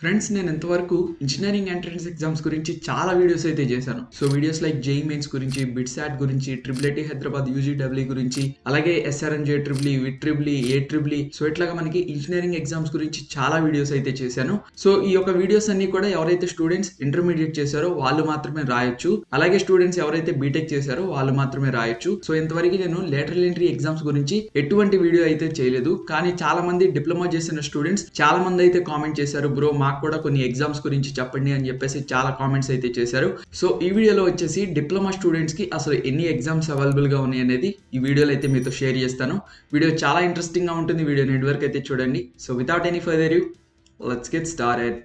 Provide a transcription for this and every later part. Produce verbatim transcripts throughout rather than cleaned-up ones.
Friends నేను ఇంతవరకు engineering entrance exams గురించి చాలా వీడియోస్ అయితే చేశాను. So videos like JEE Mains గురించి, బిట్సాట్ గురించి, ట్రిపుల్ ఐటీ హైదరాబాద్ యూజీడబ్ల్యూ గురించి, అలాగే ఎస్ఆర్ఎంజే triple E, VIT triple E, ఏ ట్రిపుల్ ఈ, సో ఇట్లాగా మనకి ఇంజనీరింగ్ ఎగ్జామ్స్ గురించి చాలా వీడియోస్ అయితే చేశాను. సో ఈ యొక్క వీడియోస్ అన్ని కూడా ఎవరైతే స్టూడెంట్స్ ఇంటర్మీడియట్ చేశారో వాళ్ళు మాత్రమే రాయొచ్చు, అలాగే స్టూడెంట్స్ ఎవరైతే బీటెక్ చేశారో వాళ్ళు మాత్రమే రాయొచ్చు. సో ఇంతవరకు నేను లేటరల్ ఎంట్రీ ఎగ్జామ్స్ గురించి ఎటువంటి వీడియో అయితే చేయలేదు. కానీ చాలా మంది డిప్లొమా చేసిన స్టూడెంట్స్ చాలా మంది అయితే కామెంట్ చేశారు, బ్రో మాకు కూడా కొన్ని ఎగ్జామ్స్ గురించి చెప్పండి అని చెప్పేసి చాలా కామెంట్స్ అయితే చేశారు. సో ఈ వీడియోలో వచ్చేసి డిప్లొమా స్టూడెంట్స్ కి అసలు ఎన్ని ఎగ్జామ్స్ అవైలబుల్ గా ఉన్నాయి అనేది ఈ వీడియోలో అయితే మీతో షేర్ చేస్తాను. వీడియో చాలా ఇంట్రెస్టింగ్ గా ఉంటుంది, వీడియో ఎండ్ వరకు అయితే చూడండి. So without any further you let's get started.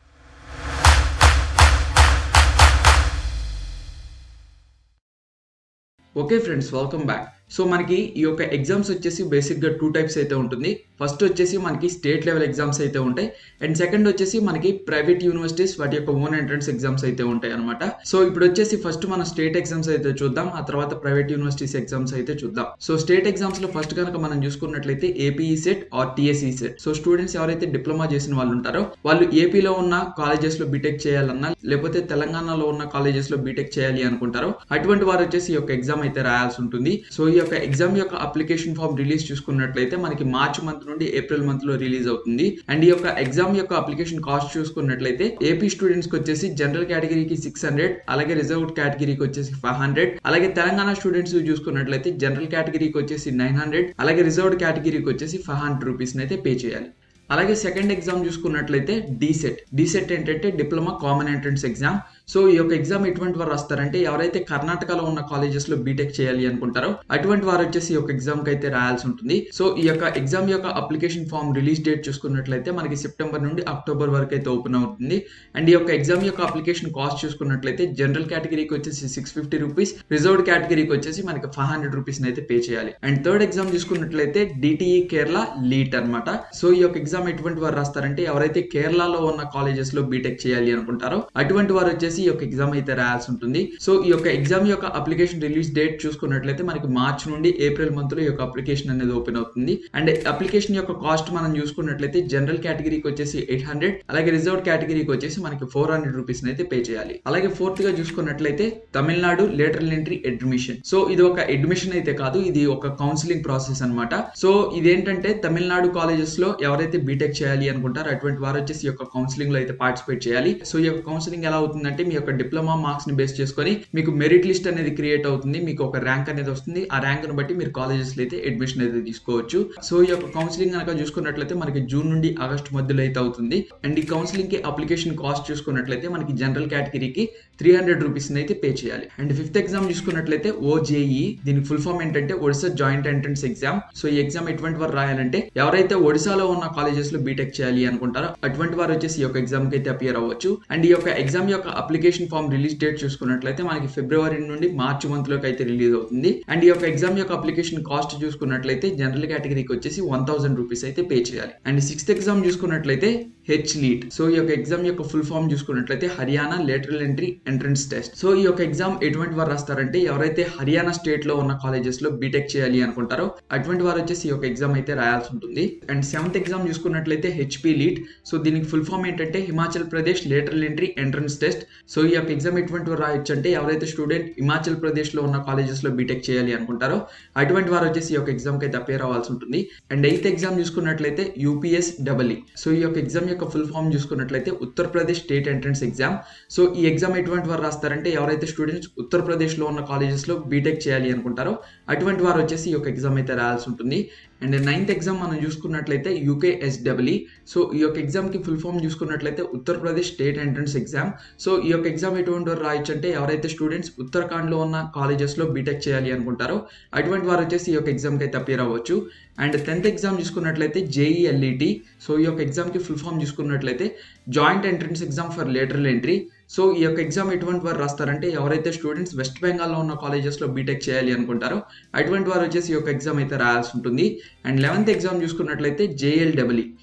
Okay friends, welcome back. So మనకి ఈ యొక్క ఎగ్జామ్స్ వచ్చేసి బేసిక్గా టూ టైప్స్ అయితే ఉంటుంది. ఫస్ట్ వచ్చేసి మనకి స్టేట్ లెవెల్ ఎగ్జామ్స్ అయితే ఉంటాయి, అండ్ సెకండ్ వచ్చేసి మనకి ప్రైవేట్ యూనివర్సిటీస్ వాటి యొక్క ఓన్ ఎంట్రన్స్ ఎగ్జామ్స్ అయితే ఉంటాయి అనమాట. సో ఇప్పుడు వచ్చేసి ఫస్ట్ మన స్టేట్ ఎగ్జామ్స్ అయితే చూద్దాం, ఆ తర్వాత ప్రైవేట్ యూనివర్సిటీస్ ఎగ్జామ్స్ అయితే చూద్దాం. సో స్టేట్ ఎగ్జామ్స్ లో ఫస్ట్ కనుక మనం చూసుకున్నట్లయితే APE CET or TSE CET. So students ఎవరైతే డిప్లొమా చేసిన వాళ్ళు ఉంటారో వాళ్ళు ఏపీలో ఉన్న కాలేజెస్ లో బీటెక్ చేయాలన్నా, లేకపోతే తెలంగాణలో ఉన్న కాలేజెస్ లో బీటెక్ చేయాలి అనుకుంటారో అటువంటి వారు వచ్చేసి ఈ యొక్క ఎగ్జామ్ అయితే రాయాల్సి ఉంటుంది. సో ఈ యొక్క ఎగ్జామ్ యొక్క అప్లికేషన్ ఫామ్ రిలీజ్ చూసుకున్నట్లయితే మనకి మార్చ్ మంత్ నుండి ఏప్రిల్ మంత్ లో రిలీజ్ అవుతుంది. అండ్ ఈ యొక్క ఎగ్జామ్ యొక్క అప్లికేషన్ కాస్ట్ చూసుకున్నట్లయితే ఏపీ స్టూడెంట్స్ కి వచ్చేసి జనరల్ కేటగిరీకి సిక్స్ హండ్రెడ్, అలాగే రిజర్వ్డ్ కేటగిరీకి వచ్చేసి ఫైవ్ హండ్రెడ్, అలాగే తెలంగాణ స్టూడెంట్స్ చూసుకున్నట్లయితే జనరల్ కేటగిరీకి వచ్చేసి నైన్ హండ్రెడ్, అలాగే రిజర్వ్డ్ కేటగిరీకి వచ్చేసి ఫైవ్ హండ్రెడ్ రూపీస్ అయితే పే చేయాలి. అలాగే సెకండ్ ఎగ్జామ్ చూసుకున్నట్లయితే డీసెట్. డీసెట్ ఏంటంటే diploma common entrance exam. So ఈ యొక్క ఎగ్జామ్ ఎటువంటి వారు రాస్తారంటే ఎవరైతే కర్ణాటకలో ఉన్న కాలేజెస్ లో బీటెక్ చేయాలి అనుకుంటారో అటువంటి వారు వచ్చేసి ఈ యొక్క ఎగ్జామ్ కి అయితే రాయాల్సి ఉంటుంది. సో ఈ యొక్క ఎగ్జామ్ యొక్క అప్లికేషన్ ఫామ్ రిలీజ్ డేట్ చూసుకున్నట్లయితే మనకి సెప్టెంబర్ నుండి అక్టోబర్ వరకు అయితే ఓపెన్ అవుతుంది. అండ్ ఈ యొక్క ఎగ్జామ్ యొక్క అప్లికేషన్ కాస్ట్ చూసుకున్నట్లయితే జనరల్ కేటగిరీకి వచ్చేసి సిక్స్ ఫిఫ్టీ రూపీస్, రిజర్వ్డ్ కేటగిరీకి వచ్చేసి మనకి ఫైవ్ హండ్రెడ్ రూపీస్ అయితే పే చేయాలి. అండ్ థర్డ్ ఎగ్జామ్ చూసుకున్నట్లయితే డిటిఈ కేరళ లీట్ అనమాట. సో ఈ యొక్క ఎగ్జామ్ ఎటువంటి వారు రాస్తారంటే ఎవరైతే కేరళలో ఉన్న కాలేజెస్ లో బీటెక్ చేయాలి అనుకుంటారో అటువంటి వారు వచ్చేసి ఈ యొక్క ఎగ్జామ్ అయితే రాయాల్సి ఉంటుంది. సో ఈ యొక్క ఎగ్జామ్ యొక్క అప్లికేషన్ రిలీజ్ డేట్ చూసుకున్నట్లయితే మనకి మార్చ్ నుండి ఏప్రిల్ మంత్ లో ఈ యొక్క అప్లికేషన్ అనేది ఓపెన్ అవుతుంది. అండ్ అప్లికేషన్ యొక్క కాస్ట్ మనం చూసుకున్నట్లయితే జనరల్ కేటగిరీకి వచ్చేసి ఎయిట్ హండ్రెడ్, అలాగే రిజర్వ్డ్ కేటగిరీకి వచ్చేసి మనకి ఫోర్ హండ్రెడ్ రూపీస్ అయితే పే చేయాలి. అలాగే ఫోర్త్ గా చూసుకున్నట్లయితే Tamil Nadu lateral entry admission. So ఇది ఒక అడ్మిషన్ అయితే కాదు, ఇది ఒక కౌన్సిలింగ్ ప్రాసెస్ అనమాట. సో ఇదేంటంటే తమిళనాడు కాలేజెస్ లో ఎవరైతే బీటెక్ చేయాలి అనుకుంటారు అటువంటి వారు వచ్చేసి ఈ యొక్క కౌన్సిలింగ్ లో అయితే పార్టిసిపేట్ చేయాలి. సో ఈ యొక్క కౌన్సిలింగ్ ఎలా అవుతుందంటే మీ యొక్క డిప్లొమా మార్క్స్ ని బేస్ చేసుకొని మీకు మెరిట్ లిస్ట్ అనేది క్రియేట్ అవుతుంది, మీకు ఒక ర్యాంక్ అనేది వస్తుంది. ఆ ర్యాంక్ ను బట్టి మీరు కాలేజెస్ లో అయితే అడ్మిషన్ అయితే తీసుకోవచ్చు. సో ఈ యొక్క కౌన్సిలింగ్ కనుక చూసుకున్నట్లయితే మనకి జూన్ నుండి ఆగస్ట్ మధ్యలో అయితే అవుతుంది. అండ్ ఈ కౌన్సిలింగ్ కి అప్లికేషన్ కాస్ట్ చూసుకున్నట్లయితే మనకి జనరల్ కేటగిరీకి త్రీ హండ్రెడ్ రూపీస్ అయితే పే చేయాలి. అండ్ ఫిఫ్త్ ఎగ్జామ్ చూసుకున్నట్లయితే ఓజేఈ, దీని ఫుల్ ఫామ్ ఏంటంటే Odisha joint entrance exam. So ఈ ఎగ్జామ్ ఎటువంటి వారు రాయాలంటే ఎవరైతే ఒడిశాలో ఉన్న కాలేజెస్ లో బీటెక్ చేయాలి అనుకుంటారో అటువంటి వారు వచ్చేసి ఈ యొక్క ఎగ్జామ్ కి అయితే అపియర్ అవ్వచ్చు. అండ్ ఈ యొక్క ఎగ్జామ్ యొక్క అప్లికేషన్ ఫామ్ రిలీజ్ డేట్ చూసుకున్నట్లయితే మనకి ఫిబ్రవరి నుండి మార్చి మంత్ లోకి అయితే రిలీజ్ అవుతుంది. అండ్ ఈ యొక్క ఎగ్జామ్ యొక్క అప్లికేషన్ కాస్ట్ చూసుకున్నట్లయితే జనరల్ కేటగిరీకి వచ్చేసి వన్ థౌసండ్ రూపీస్ అయితే పే చేయాలి. అండ్ సిక్స్త్ ఎగ్జామ్ చూసుకున్నట్లయితే హెచ్ లీట్. సో ఈ యొక్క ఎగ్జామ్ యొక్క ఫుల్ ఫామ్ చూసుకున్నట్లయితే Haryana lateral entry entrance test. So ఈ యొక్క ఎగ్జామ్ ఎటువంటి వారు రాస్తారంటే ఎవరైతే హర్యానా స్టేట్ లో ఉన్న కాలేజెస్ లో బీటెక్ చేయాలి అనుకుంటారో అటువంటి వారు వచ్చేసి ఈ యొక్క ఎగ్జామ్ అయితే రాయాల్సి ఉంటుంది. అండ్ సెవెంత్ ఎగ్జామ్ చూసుకున్నట్లయితే హెచ్పి లీట్. సో దీనికి ఫుల్ ఫామ్ ఏంటంటే Himachal Pradesh lateral entry entrance test. So ఈ యొక్క ఎగ్జామ్ ఎటువంటి వారు రాయొచ్చు అంటే ఎవరైతే స్టూడెంట్ హిమాచల్ ప్రదేశ్ లో ఉన్న కాలేజెస్ లో బీటెక్ చేయాలి అనుకుంటారో అటువంటి వారు వచ్చేసి ఈ యొక్క ఎగ్జామ్ కి అయితే అపేర్ అవ్వాల్సి ఉంటుంది. అండ్ ఎయిత్ ఎగ్జామ్ చూసుకున్నట్లయితే యూపీఎస్ డబల్ ఈ. సో ఈ యొక్క ఎగ్జామ్ యొక్క ఫుల్ ఫామ్ చూసుకున్నట్లయితే Uttar Pradesh state entrance exam. So ఈ ఎగ్జామ్ ఎటువంటి వారు రాస్తారంటే ఎవరైతే స్టూడెంట్స్ ఉత్తరప్రదేశ్ లో ఉన్న కాలేజెస్ లో బీటెక్ చేయాలి అనుకుంటారో అటువంటి వారు వచ్చేసి ఈ యొక్క ఎగ్జామ్ అయితే రాయాల్సి ఉంటుంది. అండ్ నైన్త్ ఎగ్జామ్ మనం చూసుకున్నట్లయితే యూకేఎస్డబ్ల్యూ. సో ఈ యొక్క ఎగ్జామ్ కి ఫుల్ ఫామ్ చూసుకున్నట్లయితే Uttar Pradesh state entrance exam. So ఈ యొక్క ఎగ్జామ్ ఎటువంటి వారు రాయొచ్చు అంటే ఎవరైతే స్టూడెంట్స్ ఉత్తరాఖండ్ లో ఉన్న కాలేజెస్ లో బీటెక్ చేయాలి అనుకుంటారో అటువంటి వారు వచ్చేసి ఈ యొక్క ఎగ్జామ్ కి అయితే అపియర్ అవ్వచ్చు. అండ్ టెన్త్ ఎగ్జామ్ చూసుకున్నట్లయితే జేఈఎల్ఈటి. సో ఈ యొక్క ఎగ్జామ్ కి ఫుల్ ఫామ్ చూసుకున్నట్లయితే joint entrance exam for lateral entry. So ఈ యొక్క ఎగ్జామ్ ఎటువంటి వారు రాస్తారంటే ఎవరైతే స్టూడెంట్స్ వెస్ట్ బెంగాల్లో ఉన్న కాలేజెస్ లో బీటెక్ చేయాలి అనుకుంటారో అటువంటి వారు వచ్చేసి ఈ యొక్క ఎగ్జామ్ అయితే రాయాల్సి ఉంటుంది. అండ్ లెవెన్త్ ఎగ్జామ్ చూసుకున్నట్లయితే జేఎల్డబ్ల్యూ.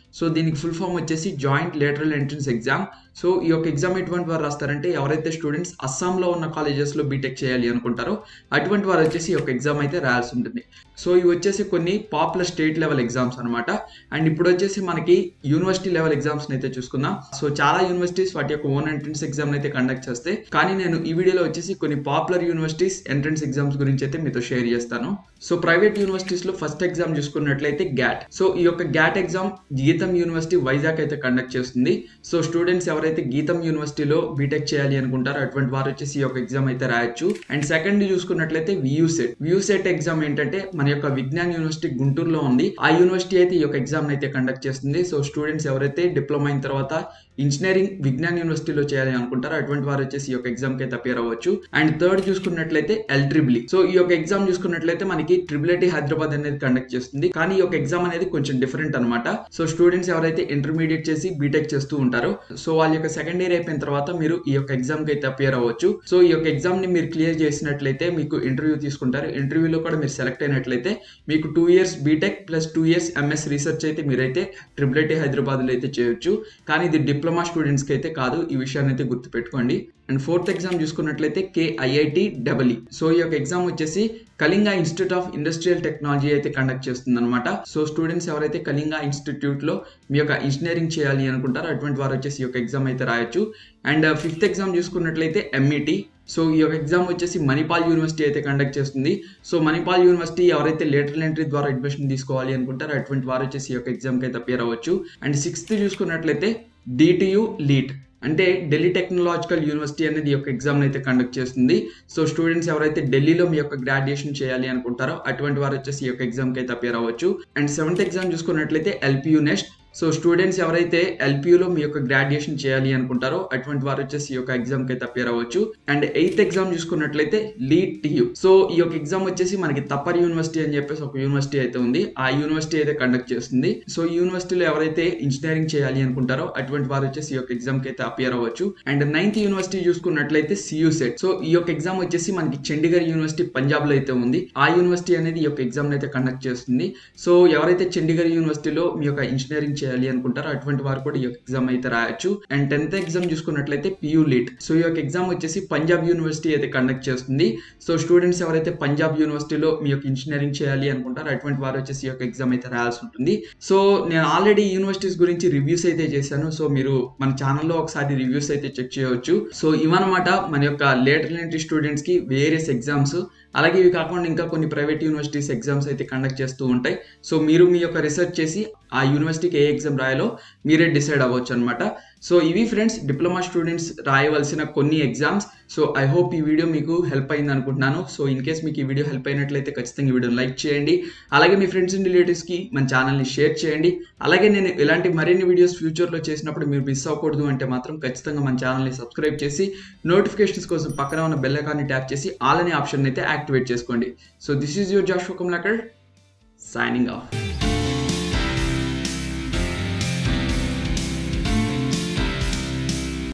సో దీనికి ఫుల్ ఫామ్ వచ్చేసి joint lateral entrance exam. So ఈ యొక్క ఎగ్జామ్ ఎటువంటి వారు రాస్తారంటే ఎవరైతే స్టూడెంట్స్ అస్సాంలో ఉన్న కాలేజెస్లో బీటెక్ చేయాలి అనుకుంటారో అటువంటి వారు వచ్చేసి ఈ యొక్క ఎగ్జామ్ అయితే రాయాల్సి ఉంటుంది. సో ఇవి వచ్చేసి కొన్ని పాపులర్ స్టేట్ లెవెల్ ఎగ్జామ్స్ అనమాట. అండ్ ఇప్పుడు వచ్చేసి మనకి యూనివర్సిటీ లెవెల్ ఎగ్జామ్స్ అయితే చూసుకుందాం. సో చాలా యూనివర్సిటీస్ వాటి యొక్క ఓన్ ఎంట్రన్స్ ఎగ్జామ్ అయితే కండక్ట్ చేస్తాయి. కానీ నేను ఈ వీడియోలో వచ్చేసి కొన్ని పాపులర్ యూనివర్సిటీస్ ఎంట్రన్స్ ఎగ్జామ్స్ గురించి అయితే మీతో షేర్ చేస్తాను. సో ప్రైవేట్ యూనివర్సిటీస్ లో ఫస్ట్ ఎగ్జామ్ చూసుకున్నట్లయితే గ్యాట్. సో ఈ యొక్క GAT exam GITAM university Vizag అయితే కండక్ట్ చేస్తుంది. సో స్టూడెంట్స్ ఎవరైతే గీతం యూనివర్సిటీలో బీటెక్ చేయాలి అనుకుంటారో అటువంటి వారు వచ్చేసి ఈ యొక్క ఎగ్జామ్ అయితే రాయొచ్చు. అండ్ సెకండ్ చూసుకున్నట్లయితే వియూసెట్. వియూసెట్ ఎగ్జామ్ ఏంటంటే మన యొక్క విజ్ఞాన్ యూనివర్సిటీ గుంటూరులో ఉంది. ఆ యూనివర్సిటీ అయితే ఈ యొక్క ఎగ్జామ్ అయితే కండక్ట్ చేస్తుంది. సో స్టూడెంట్స్ ఎవరైతే డిప్లొమా అయిన తర్వాత ఇంజనీరింగ్ విజ్ఞాన్ యూనివర్సిటీలో చేయాలి అనుకుంటారో అటువంటి వారు వచ్చేసి ఈ యొక్క ఎగ్జామ్ కి అయితే అపియర్ అవ్వచ్చు. అండ్ థర్డ్ చూసుకున్నట్లయితే ఎల్ ట్రిబుల్. సో ఈ యొక్క ఎగ్జామ్ చూసుకున్నట్లయితే మనకి ట్రిపుల్ ఐటీ హైదరాబాద్ అనేది కండక్ట్ చేస్తుంది. కానీ ఈ యొక్క ఎగ్జామ్ అనేది కొంచెం డిఫరెంట్ అనమాట. సో స్టూడెంట్స్ ఎవరైతే ఇంటర్మీడియట్ చేసి బీటెక్ చేస్తూ ఉంటారో సో వాళ్ళ యొక్క సెకండ్ ఇయర్ అయిపోయిన తర్వాత మీరు ఈ యొక్క ఎగ్జామ్ కి అయితే అపియర్ అవ్వచ్చు. సో ఈ యొక్క ఎగ్జామ్ ని మీరు క్లియర్ చేసినట్లయితే మీకు ఇంటర్వ్యూ తీసుకుంటారు. ఇంటర్వ్యూలో కూడా మీరు సెలెక్ట్ అయినట్లయితే మీకు two years BTech plus two years MS research అయితే మీరైతే ట్రిపుల్ ఐటీ హైదరాబాద్ లో అయితే చేయొచ్చు. కానీ ఇది డిప్లొమా స్టూడెంట్స్ కి అయితే కాదు. ఈ విషయాన్ని అయితే గుర్తుపెట్టుకోండి. అండ్ ఫోర్త్ ఎగ్జామ్ చూసుకున్నట్లయితే కేఐఐటి డబల్. సో ఈ యొక్క ఎగ్జామ్ వచ్చేసి Kalinga institute of industrial technology అయితే కండక్ట్ చేస్తుంది అనమాట. సో స్టూడెంట్స్ ఎవరైతే కళింగ ఇన్స్టిట్యూట్ లో మీ యొక్క ఇంజనీరింగ్ చేయాలి అనుకుంటారో అటువంటి వారు వచ్చేసి ఈ యొక్క ఎగ్జామ్ అయితే రాయొచ్చు. అండ్ ఫిఫ్త్ ఎగ్జామ్ చూసుకున్నట్లయితే ఎంఈటి. సో ఈ యొక్క ఎగ్జామ్ వచ్చేసి మణిపాల్ యూనివర్సిటీ అయితే కండక్ట్ చేస్తుంది. సో మణిపాల్ యూనివర్సిటీ ఎవరైతే లేటరల్ ఎంట్రీ ద్వారా అడ్మిషన్ తీసుకోవాలి అనుకుంటారో అటువంటి వారు వచ్చేసి ఈ యొక్క ఎగ్జామ్కి అయితే అపియర్ అవ్వచ్చు. అండ్ సిక్స్త్ చూసుకున్నట్లయితే డిటియు లీట్ అంటే ఢిల్లీ టెక్నాలజికల్ యూనివర్సిటీ అనేది ఈ యొక్క ఎగ్జామ్ అయితే కండక్ట్ చేస్తుంది. సో స్టూడెంట్స్ ఎవరైతే ఢిల్లీలో మీ యొక్క గ్రాడ్యుయేషన్ చేయాలి అనుకుంటారో అటువంటి వారు వచ్చేసి ఈ యొక్క ఎగ్జామ్కి అయితే అపియర్ అవ్వచ్చు. అండ్ సెవెంత్ ఎగ్జామ్ చూసుకున్నట్లయితే ఎల్పియు నెక్స్ట్. సో స్టూడెంట్స్ ఎవరైతే ఎల్పియూలో మీ యొక్క గ్రాడ్యుయేషన్ చేయాలి అనుకుంటారో అటువంటి వారు వచ్చేసి ఈ యొక్క ఎగ్జామ్ కి అయితే అపియర్ అవ్వచ్చు. అండ్ ఎయిత్ ఎగ్జామ్ చూసుకున్నట్లయితే లీడ్ టియు. సో ఈ యొక్క ఎగ్జామ్ వచ్చేసి మనకి తప్పర్ యూనివర్సిటీ అని చెప్పేసి ఒక యూనివర్సిటీ అయితే ఉంది. ఆ యూనివర్సిటీ అయితే కండక్ట్ చేస్తుంది. సో ఈ యూనివర్సిటీలో ఎవరైతే ఇంజనీరింగ్ చేయాలి అనుకుంటారో అటువంటి వారు వచ్చేసి ఈ యొక్క ఎగ్జామ్ కి అయితే అపియర్ అవ్వచ్చు. అండ్ నైన్త్ యూనివర్సిటీ చూసుకున్నట్లయితే సియూసెట్. సో ఈ యొక్క ఎగ్జామ్ వచ్చేసి మనకి చండీగఢ్ యూనివర్సిటీ పంజాబ్ లో అయితే ఉంది. ఆ యూనివర్సిటీ అనేది ఈ యొక్క ఎగ్జామ్ అయితే కండక్ట్ చేస్తుంది. సో ఎవరైతే చండీగఢ్ యూనివర్సిటీలో మీ యొక్క ఇంజనీరింగ్ చేయాలి అనుకుంటారో అటువంటి వారు కూడా ఈ యొక్క ఎగ్జామ్ అయితే రాయొచ్చు. అండ్ టెన్త్ ఎగ్జామ్ చూసుకున్నట్లయితే పియూ లీట్. సో ఈ యొక్క ఎగ్జామ్ వచ్చేసి పంజాబ్ యూనివర్సిటీ అయితే కండక్ట్ చేస్తుంది. సో స్టూడెంట్స్ ఎవరైతే పంజాబ్ యూనివర్సిటీలో మీ యొక్క ఇంజనీరింగ్ చేయాలి అనుకుంటారో అటువంటి వారు వచ్చేసి ఈ యొక్క ఎగ్జామ్ అయితే రాయాల్సి ఉంటుంది. సో నేను ఆల్రెడీ యూనివర్సిటీస్ గురించి రివ్యూస్ అయితే చేశాను. సో మీరు మన ఛానల్లో ఒకసారి రివ్యూస్ అయితే చెక్ చేయవచ్చు. సో ఇవన్నమాట మన యొక్క లేటరల్ ఎంట్రీ స్టూడెంట్స్ కి వేరియస్ ఎగ్జామ్స్. అలాగే ఇవి కాకుండా ఇంకా కొన్ని ప్రైవేట్ యూనివర్సిటీస్ ఎగ్జామ్స్ అయితే కండక్ట్ చేస్తూ ఉంటాయి. సో మీరు మీ యొక్క రీసెర్చ్ చేసి ఆ యూనివర్సిటీకి ఏ ఎగ్జామ్ రాయాలో మీరే డిసైడ్ అవ్వచ్చు అనమాట. సో ఇవి ఫ్రెండ్స్ డిప్లొమా స్టూడెంట్స్ రాయవలసిన కొన్ని ఎగ్జామ్స్. సో ఐ హోప్ ఈ వీడియో మీకు హెల్ప్ అయింది అనుకుంటున్నాను. సో ఇన్ కేస్ మీకు ఈ వీడియో హెల్ప్ అయినట్లయితే ఖచ్చితంగా ఈ వీడియోని లైక్ చేయండి. అలాగే మీ ఫ్రెండ్స్ అండ్ రిలేటివ్స్కి మన ఛానల్ని షేర్ చేయండి. అలాగే నేను ఇలాంటి మరిన్ని వీడియోస్ ఫ్యూచర్లో చేసినప్పుడు మీరు మిస్ అవ్వకూడదు అంటే మాత్రం ఖచ్చితంగా మన ఛానల్ని సబ్స్క్రైబ్ చేసి నోటిఫికేషన్స్ కోసం పక్కన ఉన్న బెల్ ఐకాన్ని ట్యాప్ చేసి ఆల్ అనే ఆప్షన్ అయితే యాక్టివేట్ చేసుకోండి. So this is your Joshua Kamlakar signing of.